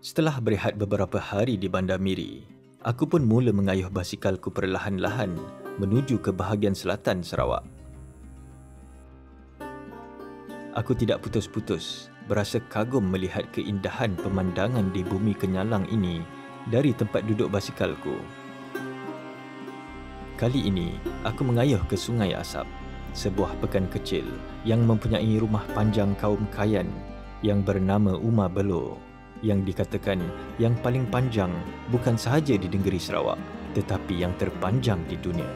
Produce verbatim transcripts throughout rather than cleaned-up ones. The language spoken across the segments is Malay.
Setelah berehat beberapa hari di Bandar Miri, aku pun mula mengayuh basikalku perlahan-lahan menuju ke bahagian selatan Sarawak. Aku tidak putus-putus berasa kagum melihat keindahan pemandangan di bumi kenyalang ini dari tempat duduk basikalku. Kali ini, aku mengayuh ke Sungai Asap, sebuah pekan kecil yang mempunyai rumah panjang kaum Kayan yang bernama Uma Belo, yang dikatakan yang paling panjang bukan sahaja di negeri Sarawak, tetapi yang terpanjang di dunia.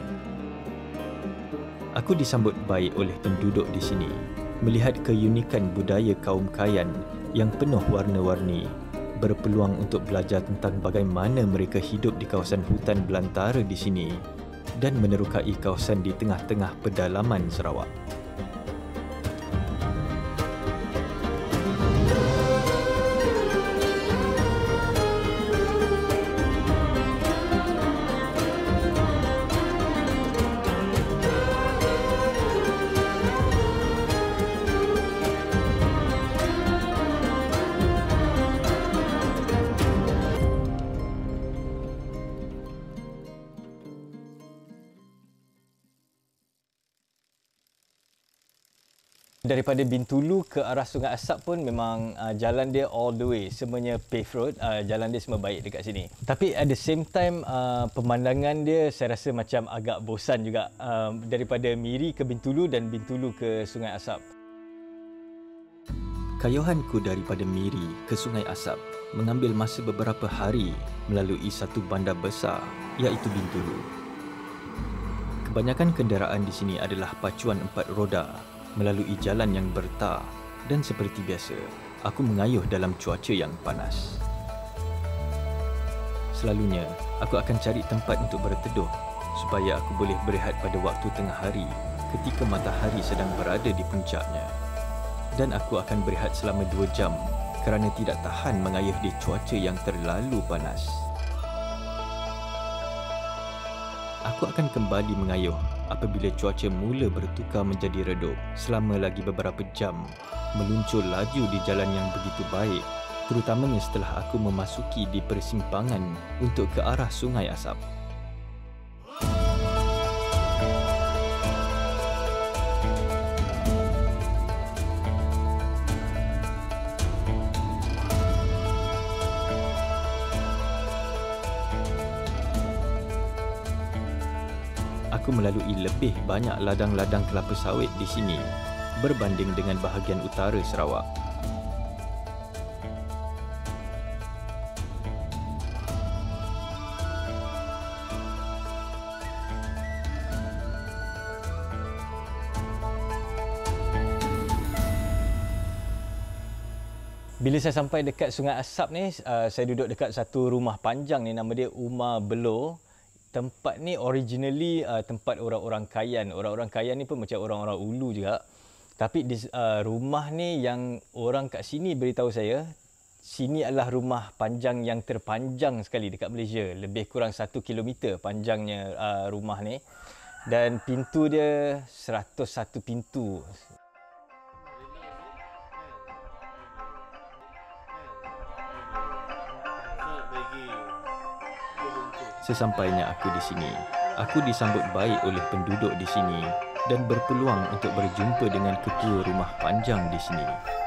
Aku disambut baik oleh penduduk di sini, melihat keunikan budaya kaum Kayan yang penuh warna-warni, berpeluang untuk belajar tentang bagaimana mereka hidup di kawasan hutan belantara di sini dan menerokai kawasan di tengah-tengah pedalaman Sarawak. Daripada Bintulu ke arah Sungai Asap pun memang uh, jalan dia all the way, semuanya paved road, uh, jalan dia semua baik dekat sini. Tapi at the same time, uh, pemandangan dia saya rasa macam agak bosan juga, uh, daripada Miri ke Bintulu dan Bintulu ke Sungai Asap. Kayuhanku daripada Miri ke Sungai Asap mengambil masa beberapa hari melalui satu bandar besar, iaitu Bintulu. Kebanyakan kenderaan di sini adalah pacuan empat roda melalui jalan yang bertar, dan seperti biasa, aku mengayuh dalam cuaca yang panas. Selalunya, aku akan cari tempat untuk berteduh supaya aku boleh berehat pada waktu tengah hari ketika matahari sedang berada di puncaknya. Dan aku akan berehat selama dua jam kerana tidak tahan mengayuh di cuaca yang terlalu panas. Aku akan kembali mengayuh apabila cuaca mula bertukar menjadi redup selama lagi beberapa jam, meluncur laju di jalan yang begitu baik, terutamanya setelah aku memasuki di persimpangan untuk ke arah Sungai Asap. Aku melalui lebih banyak ladang-ladang kelapa sawit di sini berbanding dengan bahagian utara Sarawak. Bila saya sampai dekat Sungai Asap ni, uh, saya duduk dekat satu rumah panjang ni, nama dia Uma Belo. Tempat ni originally uh, tempat orang-orang Kayan. Orang-orang Kayan ni pun macam orang-orang Ulu juga. Tapi di, uh, rumah ni yang orang kat sini beritahu saya, sini adalah rumah panjang yang terpanjang sekali dekat Malaysia. Lebih kurang satu kilometer panjangnya uh, rumah ni. Dan pintu dia seratus satu pintu. Sesampainya aku di sini, aku disambut baik oleh penduduk di sini dan berpeluang untuk berjumpa dengan ketua rumah panjang di sini.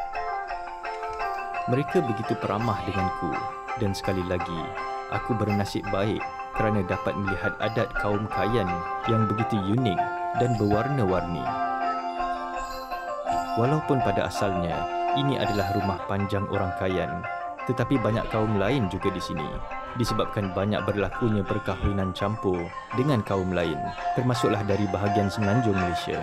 Mereka begitu peramah denganku dan sekali lagi, aku bernasib baik kerana dapat melihat adat kaum Kayan yang begitu unik dan berwarna-warni. Walaupun pada asalnya ini adalah rumah panjang orang Kayan, tetapi banyak kaum lain juga di sini, disebabkan banyak berlakunya perkahwinan campur dengan kaum lain, termasuklah dari bahagian Semenanjung Malaysia.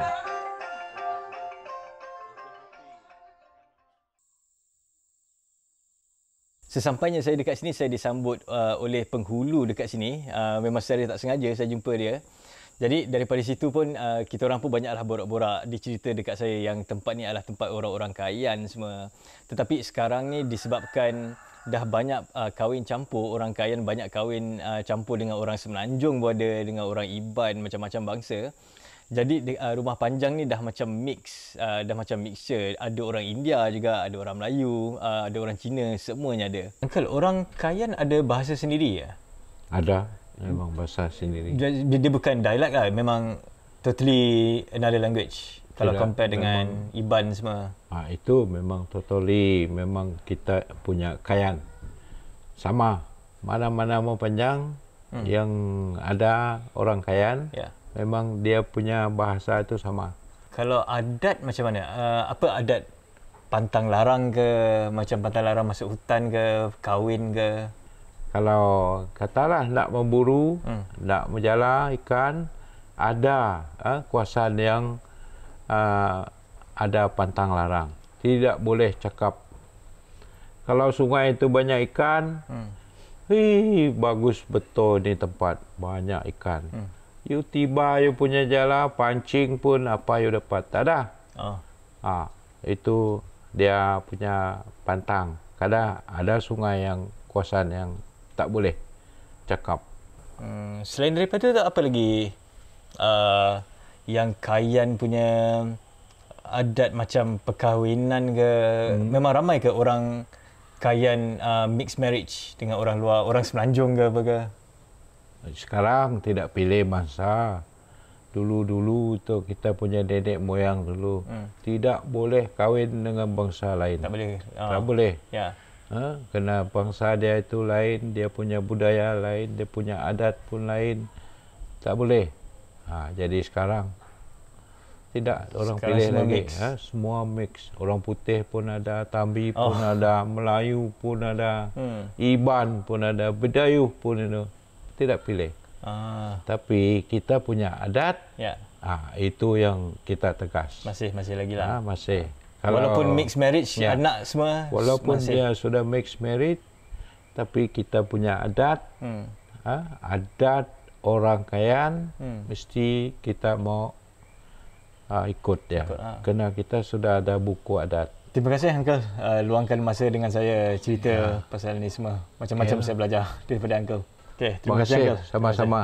Sesampainya saya dekat sini, saya disambut uh, oleh penghulu dekat sini. Uh, memang secara tak sengaja saya jumpa dia. Jadi daripada situ pun uh, kita orang pun banyaklah borak-borak, dicerita dekat saya yang tempat ni adalah tempat orang-orang Kayan semua. Tetapi sekarang ni disebabkan dah banyak uh, kahwin campur, orang Kayan banyak kahwin uh, campur dengan orang Semenanjung pun ada, dengan orang Iban, macam-macam bangsa. Jadi uh, rumah panjang ni dah macam mix, uh, dah macam mixture. Ada orang India juga, ada orang Melayu, uh, ada orang Cina, semuanya ada. Uncle, orang Kayan ada bahasa sendiri ya? Ada, memang bahasa sendiri. Dia, dia bukan dialect lah, memang totally another language. Tidak, kalau compare dengan memang, Iban semua. Ha, itu memang totally, memang kita punya Kayan. Sama, mana-mana mau panjang hmm. yang ada orang Kayan. Ya. Memang dia punya bahasa itu sama. Kalau adat macam mana? Uh, apa adat pantang larang ke? Macam pantang larang masuk hutan ke? Kahwin ke? Kalau katalah nak memburu, hmm. nak menjala ikan, ada uh, kuasaan yang uh, ada pantang larang. Tidak boleh cakap. Kalau sungai itu banyak ikan, hmm. hii, bagus betul ni tempat. Banyak ikan. Hmm. You tiba, you punya jala, pancing pun apa you dapat. Tak ada. Oh. Ha, itu dia punya pantang. Kadang ada sungai yang kuasaan yang tak boleh cakap. Hmm, selain daripada tu, apa lagi uh, yang Kayan punya adat macam perkahwinan ke? Hmm. Memang ramai ke orang Kayan uh, mixed marriage dengan orang luar, orang Semenanjung ke apa ke? Sekarang tidak pilih bangsa. Dulu-dulu tu kita punya nenek moyang dulu hmm. tidak boleh kahwin dengan bangsa lain. Tak boleh. Oh. Tak boleh. Ya. Ha? Kerana bangsa dia itu lain, dia punya budaya lain, dia punya adat pun lain. Tak boleh. Ha, jadi sekarang tidak orang sekarang pilih semua lagi. Mix. Ha? Semua mix. Orang putih pun ada, Tambi pun oh. ada, Melayu pun ada, hmm. Iban pun ada, Bidayuh pun ada. Tidak pilih. Ah. Tapi kita punya adat, ya. Ah, itu yang kita tegas. Masih masih lagi lah. Ah, masih. Kalau, walaupun mixed marriage, ya. Anak semua. Walaupun masih. Dia sudah mixed marriage, tapi kita punya adat, hmm. ah, adat orang Kayan, hmm. mesti kita mau ah, ikut ya. Ikut, ah. Kerana kita sudah ada buku adat. Terima kasih Uncle uh, luangkan masa dengan saya cerita ya. Pasal ni semua. Macam-macam ya. Saya belajar daripada Uncle. Okay, terima, terima kasih, sama-sama.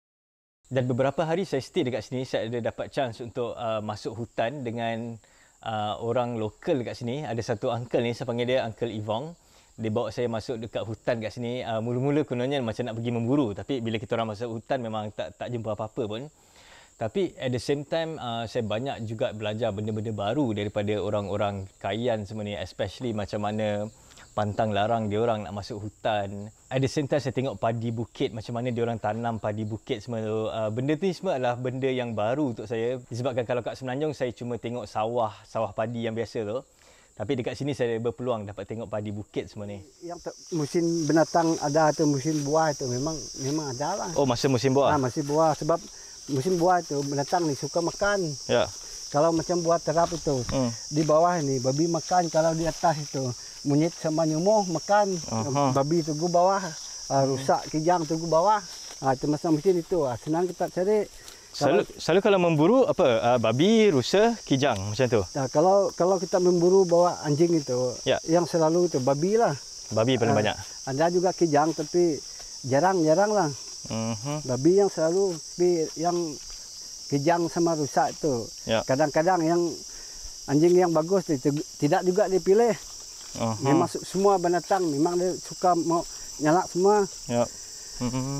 Dan beberapa hari saya stay dekat sini, saya ada dapat chance untuk uh, masuk hutan dengan uh, orang lokal dekat sini. Ada satu uncle ni, saya panggil dia Uncle Ivong. Dia bawa saya masuk dekat hutan dekat sini. Uh, mula-mula kononnya macam nak pergi memburu, tapi bila kita orang masuk hutan memang tak tak jumpa apa-apa pun. Tapi at the same time, uh, saya banyak juga belajar benda-benda baru daripada orang-orang Kayan semua ni, especially macam mana pantang larang dia orang nak masuk hutan. At the same time, saya tengok padi bukit, macam mana dia orang tanam padi bukit semua tu. Uh, benda tu semua adalah benda yang baru untuk saya. Disebabkan kalau kat Semenanjung, saya cuma tengok sawah, sawah padi yang biasa tu. Tapi dekat sini saya berpeluang dapat tengok padi bukit semua ni. Yang musim binatang ada atau musim buah itu memang memang ada lah. Oh, masa musim buah? Nah, musim buah. Sebab musim buah itu binatang ni suka makan. Ya. Kalau macam buah terap itu, hmm. di bawah ini babi makan, kalau di atas itu monyet sama nyamuk makan. Aha. Babi tunggu bawah, uh, rusak kijang tunggu bawah. Ah, itu masa musim itu. Ah, senang kita cari. Selalu, kalau, selalu kalau memburu apa? Uh, babi, rusa, kijang macam tu. Nah, kalau kalau kita memburu bawa anjing itu, ya. Yang selalu itu babi lah. Babi paling uh, banyak. Ada juga kijang tapi jarang-jarang lah. Uh-huh. Babi yang selalu, tapi yang kijang sama rusak itu. Ya. Kadang-kadang yang anjing yang bagus itu tidak juga dipilih. Uh-huh. Memang semua binatang memang dia suka mau nyala semua. Ya. Uh-huh.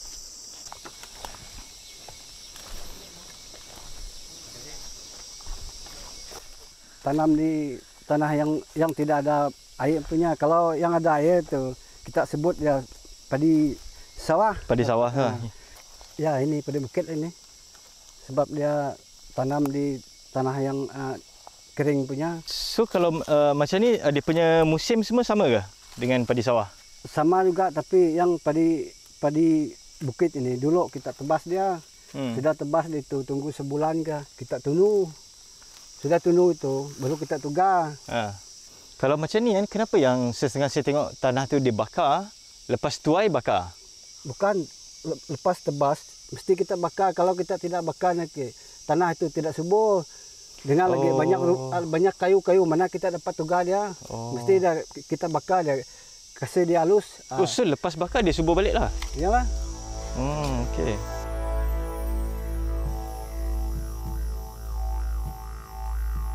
Tanam di tanah yang yang tidak ada air punya. Kalau yang ada air itu kita sebut ya padi sawah. Padi sawah. Nah, ya ini padi bukit ini. Sebab dia tanam di tanah yang uh, kering punya. So kalau uh, macam ni dia punya musim semua sama ke dengan padi sawah? Sama juga, tapi yang padi padi bukit ini dulu kita tebas dia. Hmm. Sudah tebas itu tunggu sebulan ke kita tunu. Sudah tunu itu, baru kita tugas. Ha. Kalau macam ni kan, kenapa yang setengah saya tengok tanah tu dibakar, lepas tuai bakar? Bukan, lepas tebas, mesti kita bakar. Kalau kita tidak bakar nanti, tanah itu tidak subur. Dengan oh. lagi banyak banyak kayu-kayu, mana kita dapat tugas dia. Oh. Mesti dah kita bakar dia, kasih dia halus. Oh, so lepas bakar dia subur balik lah? Iyalah. Hmm, okey.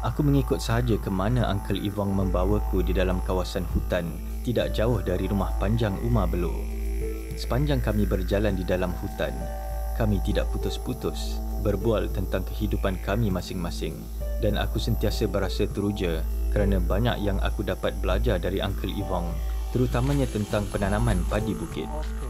Aku mengikut sahaja ke mana Uncle Ivong membawaku di dalam kawasan hutan tidak jauh dari rumah panjang Uma Belo. Sepanjang kami berjalan di dalam hutan, kami tidak putus-putus berbual tentang kehidupan kami masing-masing, dan aku sentiasa berasa teruja kerana banyak yang aku dapat belajar dari Uncle Ivong, terutamanya tentang penanaman padi bukit.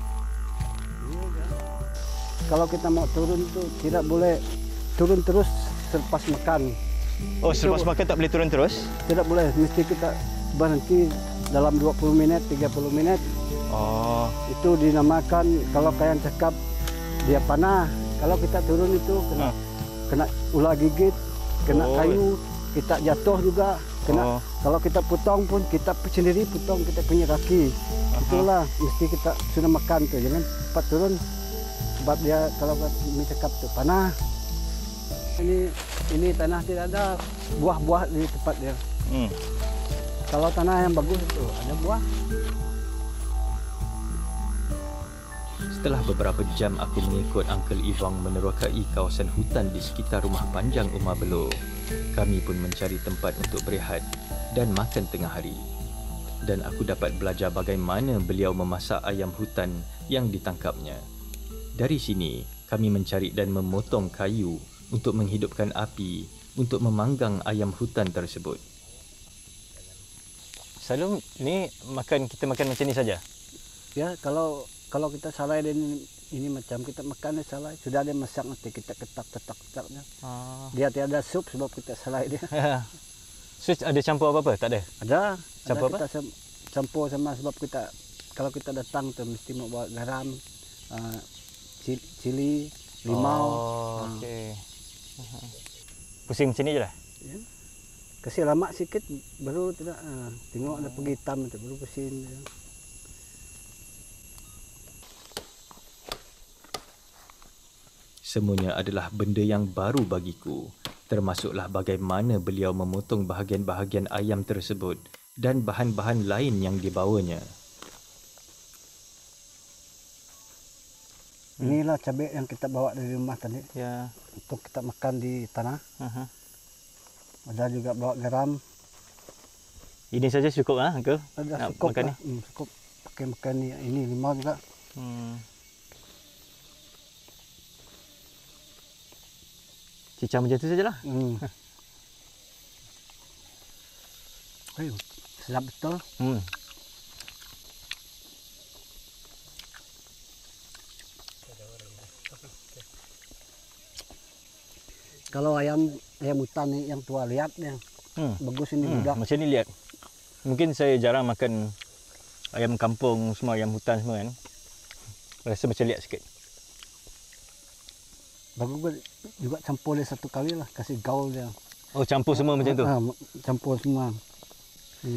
Kalau kita mau turun tu tidak boleh turun terus selepas makan. Oh, selepas makan tak boleh turun terus? Tidak boleh, mesti kita berhenti dalam dua puluh minit, tiga puluh minit. Oh. Itu dinamakan, kalau kalian cakap, dia panah. Kalau kita turun itu kena hmm. kena ular gigit, kena oh. kayu, kita jatuh juga. Kena. Oh. Kalau kita potong pun, kita sendiri potong kita punya kaki. Aha. Itulah, mesti kita sudah makan tu. Jangan cepat turun. Sebab dia, kalau kami cakap tu, panah. Ini ini tanah tidak ada buah-buah di tempat dia. Hmm. Kalau tanah yang bagus itu ada buah. Setelah beberapa jam aku mengikut Uncle Ivong menerokai kawasan hutan di sekitar rumah panjang Uma Belo, kami pun mencari tempat untuk berehat dan makan tengah hari. Dan aku dapat belajar bagaimana beliau memasak ayam hutan yang ditangkapnya. Dari sini, kami mencari dan memotong kayu untuk menghidupkan api untuk memanggang ayam hutan tersebut. Selalu ni makan kita makan macam ni saja. Ya, kalau kalau kita salai dan ini, ini macam kita makan salai, sudah ada masak nanti kita ketak-ketak-ketaknya. Ah. Dia tiada sup sebab kita salai dia. So ada campur apa-apa? Tak ada. Ada. Campur ada apa? Kita campur sama sebab kita kalau kita datang tu mesti mau bawa garam, uh, cili, limau. Oh, okey. Uh-huh. Pusing macam ni je lah? Ya. Kasih lama sikit baru tidak uh, tengok ada pergi hitam tu baru pusing. Ya. Semuanya adalah benda yang baru bagiku, termasuklah bagaimana beliau memotong bahagian-bahagian ayam tersebut dan bahan-bahan lain yang dibawanya. Inilah cabai yang kita bawa dari rumah tadi. Ya. Untuk kita makan di tanah. Uh-huh. Ada juga bawa garam. Ini saja cukup ah, Uncle? Ada cukup lah. Hmm, cukup pakai makan ni. Ini limau juga. Hmm. Cicah macam tu sajalah. Hmm. Ayuh, sedap betul. Hmm. Kalau ayam ayam hutan ni yang tua lihat yang hmm. bagus ini hmm. mudah. Macam ni lihat. Mungkin saya jarang makan ayam kampung semua, ayam hutan semua kan. Rasa macam lihat sikit. Bagus juga campur dia satu kali lah, kasih gaul dia. Oh, campur semua ha, macam tu? Ha, campur semua. Hmm.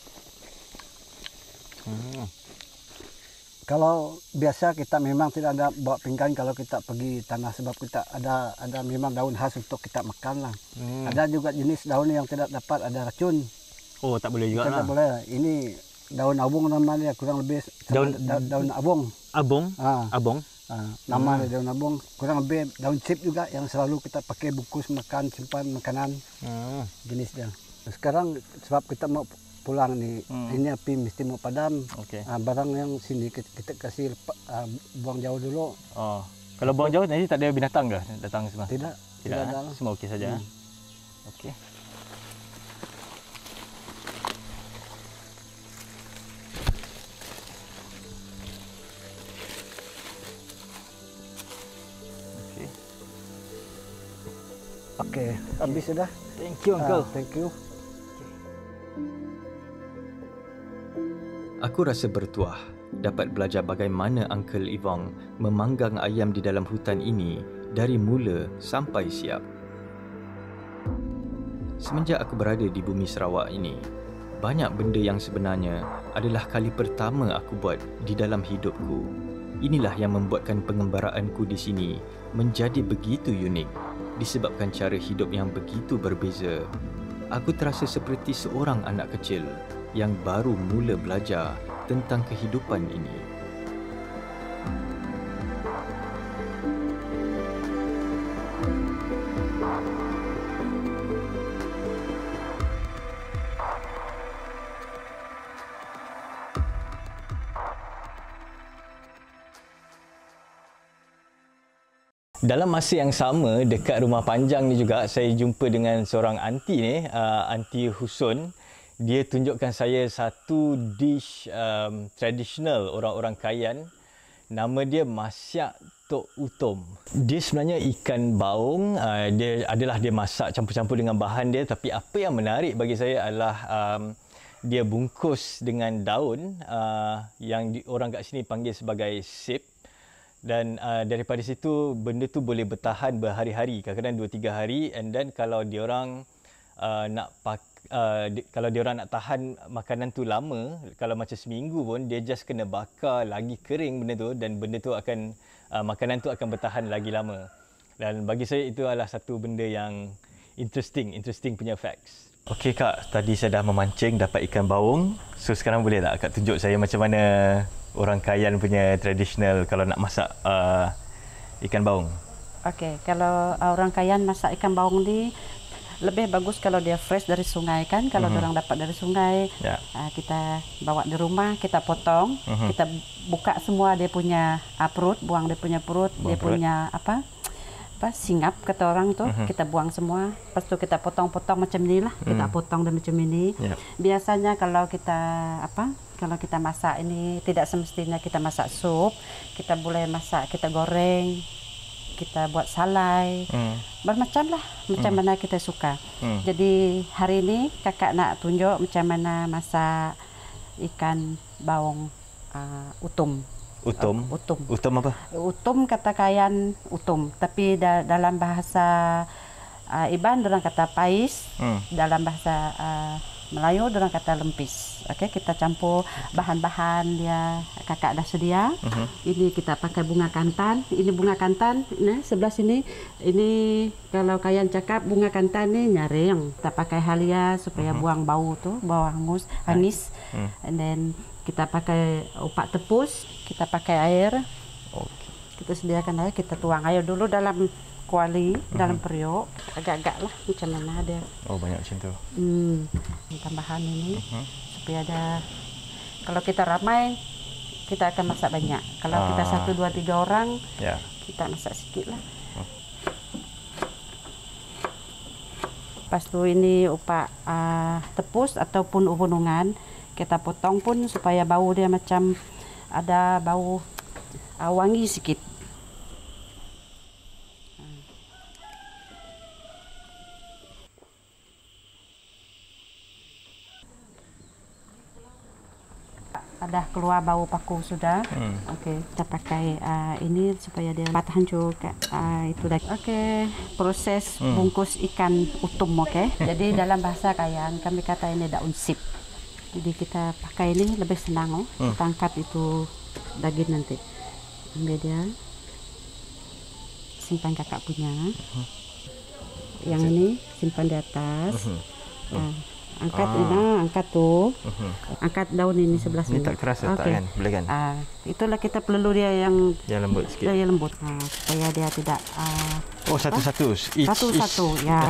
Hmm. Kalau biasa kita memang tidak ada bawa pinggan kalau kita pergi tanah sebab kita ada ada memang daun khas untuk kita makan lah. Hmm. Ada juga jenis daun yang tidak dapat ada racun. Oh, tak boleh juga lah. Tak boleh. Ini daun abung namanya, kurang lebih daun da, daun abung. Abung? Ha. Abung? Ha. Nama hmm. daun abung. Kurang lebih daun sip juga yang selalu kita pakai bungkus makan, simpan makanan. Hmm. Jenis dia. Sekarang sebab kita mau pulang nih, hmm. ini api mesti mau padam. Okay. Uh, barang yang sini kita, kita kasih uh, buang jauh dulu. Oh. Kalau buang jauh nanti tak ada binatang ke datang semua? Tidak. Tidak, tidak ada. Eh? Semua okey saja. Hmm. Okey. Okey. Okey, habis sudah. Thank you, Uncle. Uh, thank you. Aku rasa bertuah dapat belajar bagaimana Uncle Ivong memanggang ayam di dalam hutan ini dari mula sampai siap. Semenjak aku berada di bumi Sarawak ini, banyak benda yang sebenarnya adalah kali pertama aku buat di dalam hidupku. Inilah yang membuatkan pengembaraanku di sini menjadi begitu unik disebabkan cara hidup yang begitu berbeza. Aku terasa seperti seorang anak kecil yang baru mula belajar tentang kehidupan ini. Dalam masa yang sama, dekat rumah panjang ni juga, saya jumpa dengan seorang aunty ni, uh, Aunty Husun. Dia tunjukkan saya satu dish um, tradisional orang-orang Kayan. Nama dia Masyak Tok Utom. Dia sebenarnya ikan baung. Uh, dia adalah dia masak campur-campur dengan bahan dia. Tapi apa yang menarik bagi saya adalah um, dia bungkus dengan daun uh, yang di, orang kat sini panggil sebagai sip. Dan uh, daripada situ benda tu boleh bertahan berhari-hari, kadang-kadang dua tiga hari, and then kalau diorang uh, nak pak, uh, di, kalau diorang nak tahan makanan tu lama, kalau macam seminggu pun dia just kena bakar lagi kering benda tu, dan benda tu akan uh, makanan tu akan bertahan lagi lama. Dan bagi saya itu adalah satu benda yang interesting, interesting punya facts. Okey Kak, tadi saya dah memancing dapat ikan baung. So sekarang boleh tak Kak tunjuk saya macam mana orang Kayan punya tradisional kalau nak masak uh, ikan baung? Okey, kalau orang Kayan masak ikan baung ni lebih bagus kalau dia fresh dari sungai kan. Kalau mm-hmm. orang dapat dari sungai, yeah. uh, kita bawa di rumah, kita potong, mm-hmm. kita buka semua dia punya uh, perut, buang dia punya perut, buang dia perut. punya apa? apa singap kata orang tu, mm-hmm. kita buang semua. Lepas tu kita potong-potong macam ni lah, mm. kita potong dan macam ini. Yeah. Biasanya kalau kita apa? Kalau kita masak ini tidak semestinya kita masak sup, kita boleh masak, kita goreng, kita buat salai, mm. bermacam lah, macam mm. mana kita suka. Mm. Jadi hari ini kakak nak tunjuk macam mana masak ikan baung uh, utum. Utum? Uh, utum. Utum apa? Utum kata Kayan utum, tapi da dalam bahasa uh, Iban orang kata pais, mm. dalam bahasa uh, Melayu orang kata lempis. Okey, kita campur bahan-bahan dia kakak dah sedia. Uh-huh. Ini kita pakai bunga kantan. Ini bunga kantan. Nah, sebelah sini ini kalau Kayan cakap bunga kantan ni nyaring. Kita pakai halia supaya uh-huh. buang bau tu, bau hangus, hangis. Uh-huh. And then kita pakai upak tepus, kita pakai air. Okay. Kita sediakan air, kita tuang air dulu dalam kuali, uh-huh. dalam periuk, agak-agak lah macam mana dia. Oh, banyak macam tu. Hmm, tambahan ini uh-huh. supaya ada. Kalau kita ramai, kita akan masak banyak. Kalau ah. kita satu, dua, tiga orang, yeah. kita masak sikit lah. Uh. Lepas tu ini upak uh, tepus ataupun ubun-ungan, kita potong pun supaya bau dia macam ada bau uh, wangi sikit. Ada keluar bau paku sudah. Hmm. Okey, kita pakai uh, ini supaya dia cepat hancur. Uh, itu dah. Okey, proses hmm. bungkus ikan utum. Okey. Jadi dalam bahasa Kayan kami kata ini daun sip. Jadi kita pakai ini lebih senang. Oh. Hmm. Kita angkat itu daging nanti. Ambil dia. Simpan kakak punya. Hmm. Yang ini simpan di atas. Hmm. Hmm. Angkat ah. ini, angkat tu, uh-huh. angkat daun ini sebelah sini. Ini tak keras okay. tak kan? Boleh kan? Ah, itulah kita perlu dia yang yang lembut sikit. Dia yang lembut, ah, supaya dia tidak. Ah, oh satu-satu. Satu-satu, ya.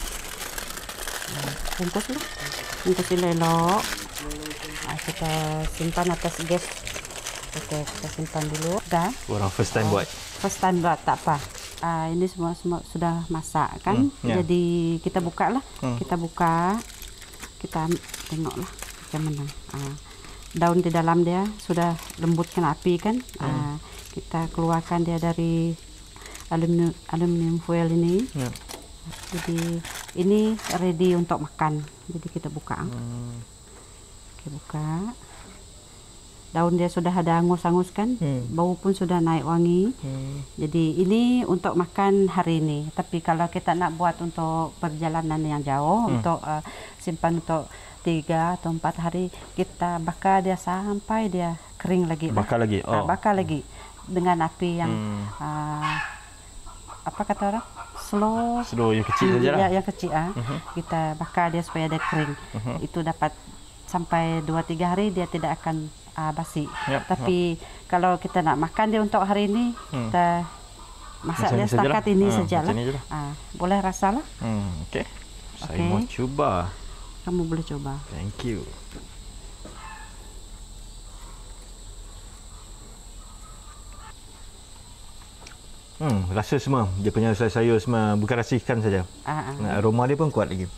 Bungkuslah, bungkus elok. Ah, kita simpan atas gas. Okey, kita simpan dulu. Dah. Orang first time ah, buat. First time buat tak apa. Ah, ini semua semua sudah masak kan? Hmm, yeah. Jadi kita buka lah, hmm. kita buka. Kita tengoklah macam mana. Uh, daun di dalam dia sudah lembutkan api kan. Uh, hmm. Kita keluarkan dia dari aluminium, aluminium foil ini. Yeah. Jadi ini ready untuk makan. Jadi kita buka. Hmm. Kita buka. Daun dia sudah ada angus-angus kan. Hmm. Bau pun sudah naik wangi. Hmm. Jadi ini untuk makan hari ini. Tapi kalau kita nak buat untuk perjalanan yang jauh, hmm. untuk uh, simpan untuk tiga atau empat hari, kita bakar dia sampai dia kering lagi. Bakar lagi? Oh. Uh, bakar lagi dengan api yang hmm. uh, apa kata orang? Slow. Slow yang kecil saja lah. Ya, yang kecil. Uh. Uh-huh. Kita bakar dia supaya dia kering. Uh-huh. Itu dapat sampai dua tiga hari dia tidak akan uh, basi. Yep. Tapi yep. kalau kita nak makan dia untuk hari ini, hmm. kita masak dia setakat ini sajalah. Uh, boleh rasalah. Hmm, okey. Saya okay. mau cuba. Kamu boleh coba. Thank you. Hmm, rasa semua. Dia punya sayur-sayur semua bukan rasa ikan saja. Ah, ah. Aroma dia pun kuat lagi.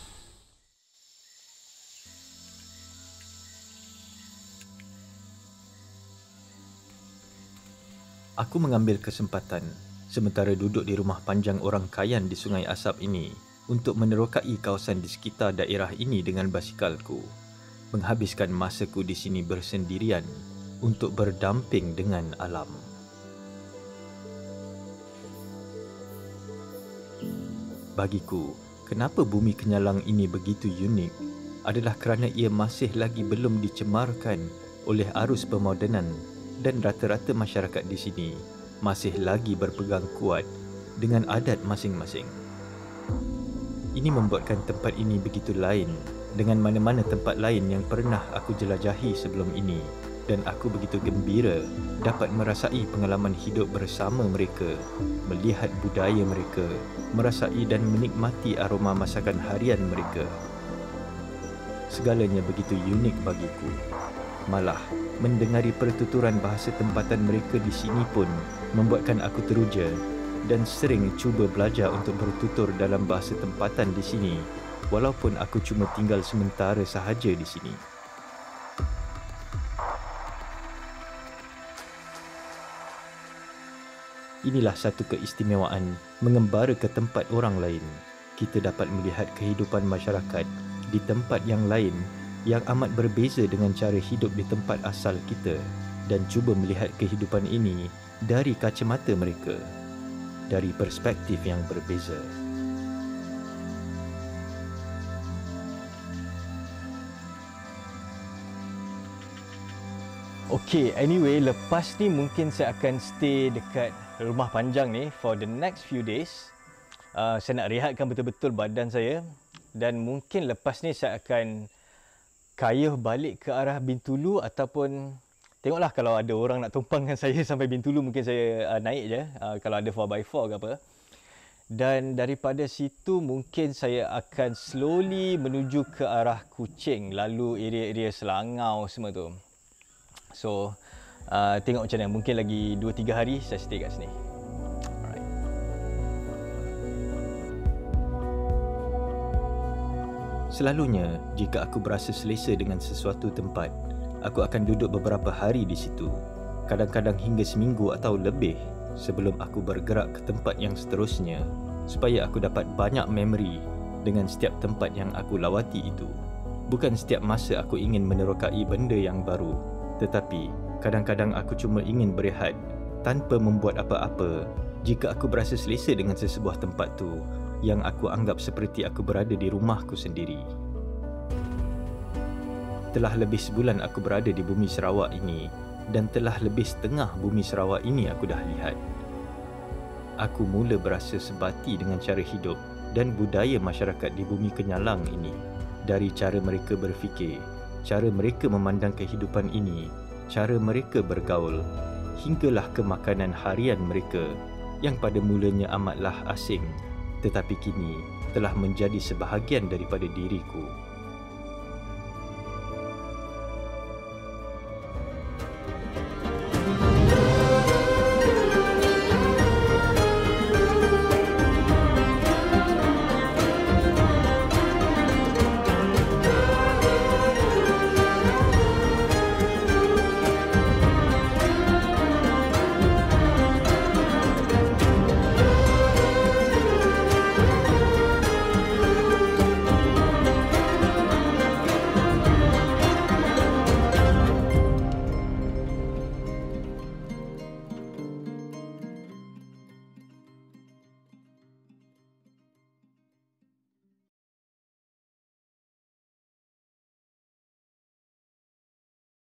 Aku mengambil kesempatan sementara duduk di rumah panjang orang Kayan di Sungai Asap ini untuk menerokai kawasan di sekitar daerah ini dengan basikalku. Menghabiskan masaku di sini bersendirian untuk berdamping dengan alam. Bagiku, kenapa bumi Kenyalang ini begitu unik adalah kerana ia masih lagi belum dicemarkan oleh arus pemodenan dan rata-rata masyarakat di sini masih lagi berpegang kuat dengan adat masing-masing. Ini membuatkan tempat ini begitu lain dengan mana-mana tempat lain yang pernah aku jelajahi sebelum ini, dan aku begitu gembira dapat merasai pengalaman hidup bersama mereka, melihat budaya mereka, merasai dan menikmati aroma masakan harian mereka. Segalanya begitu unik bagiku. Malah, mendengari pertuturan bahasa tempatan mereka di sini pun membuatkan aku teruja dan sering cuba belajar untuk bertutur dalam bahasa tempatan di sini, walaupun aku cuma tinggal sementara sahaja di sini. Inilah satu keistimewaan mengembara ke tempat orang lain. Kita dapat melihat kehidupan masyarakat di tempat yang lain yang amat berbeza dengan cara hidup di tempat asal kita dan cuba melihat kehidupan ini dari kacamata mereka, dari perspektif yang berbeza. Okay, anyway, lepas ni mungkin saya akan stay dekat rumah panjang ni for the next few days. Uh, saya nak rehatkan betul-betul badan saya dan mungkin lepas ni saya akan kayuh balik ke arah Bintulu ataupun tengoklah kalau ada orang nak tumpangkan saya sampai Bintulu mungkin saya uh, naik je uh, kalau ada four by four ke apa. Dan daripada situ mungkin saya akan slowly menuju ke arah Kuching lalu area-area Selangau semua tu. So uh, tengok macam mana, mungkin lagi dua tiga hari saya stay kat sini. Selalunya, jika aku berasa selesa dengan sesuatu tempat, aku akan duduk beberapa hari di situ, kadang-kadang hingga seminggu atau lebih sebelum aku bergerak ke tempat yang seterusnya, supaya aku dapat banyak memori dengan setiap tempat yang aku lawati itu. Bukan setiap masa aku ingin menerokai benda yang baru, tetapi kadang-kadang aku cuma ingin berehat tanpa membuat apa-apa jika aku berasa selesa dengan sesebuah tempat tu yang aku anggap seperti aku berada di rumahku sendiri. Telah lebih sebulan aku berada di bumi Sarawak ini dan telah lebih setengah bumi Sarawak ini aku dah lihat. Aku mula berasa sebati dengan cara hidup dan budaya masyarakat di bumi Kenyalang ini, dari cara mereka berfikir, cara mereka memandang kehidupan ini, cara mereka bergaul, hinggalah ke makanan harian mereka yang pada mulanya amatlah asing tetapi kini telah menjadi sebahagian daripada diriku.